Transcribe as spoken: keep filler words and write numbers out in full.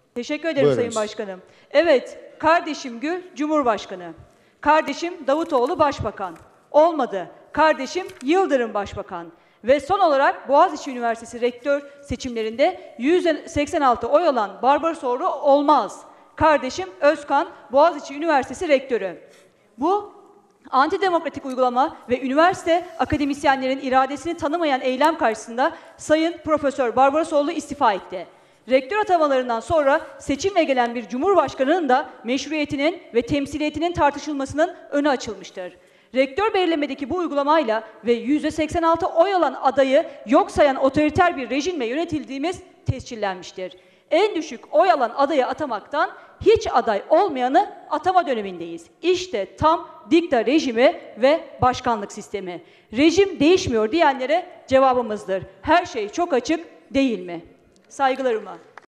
Teşekkür ederim Buyurunuz. Sayın Başkanım. Evet, kardeşim Gül Cumhurbaşkanı. Kardeşim Davutoğlu Başbakan. Olmadı. Kardeşim Yıldırım Başbakan. Ve son olarak Boğaziçi Üniversitesi rektör seçimlerinde yüz seksen altı oy alan Barbaros Ordu olmaz. Kardeşim Özkan Boğaziçi Üniversitesi rektörü. Bu antidemokratik uygulama ve üniversite akademisyenlerin iradesini tanımayan eylem karşısında Sayın Profesör Barbarosoğlu istifa etti. Rektör atamalarından sonra seçimle gelen bir cumhurbaşkanının da meşruiyetinin ve temsiliyetinin tartışılmasının önü açılmıştır. Rektör belirlemedeki bu uygulamayla ve yüzde seksen altı oy alan adayı yok sayan otoriter bir rejimle yönetildiğimiz tescillenmiştir. En düşük oy alan adayı atamaktan hiç aday olmayanı atama dönemindeyiz. İşte tam dikta rejimi ve başkanlık sistemi. Rejim değişmiyor diyenlere cevabımızdır. Her şey çok açık değil mi? Saygılarımla.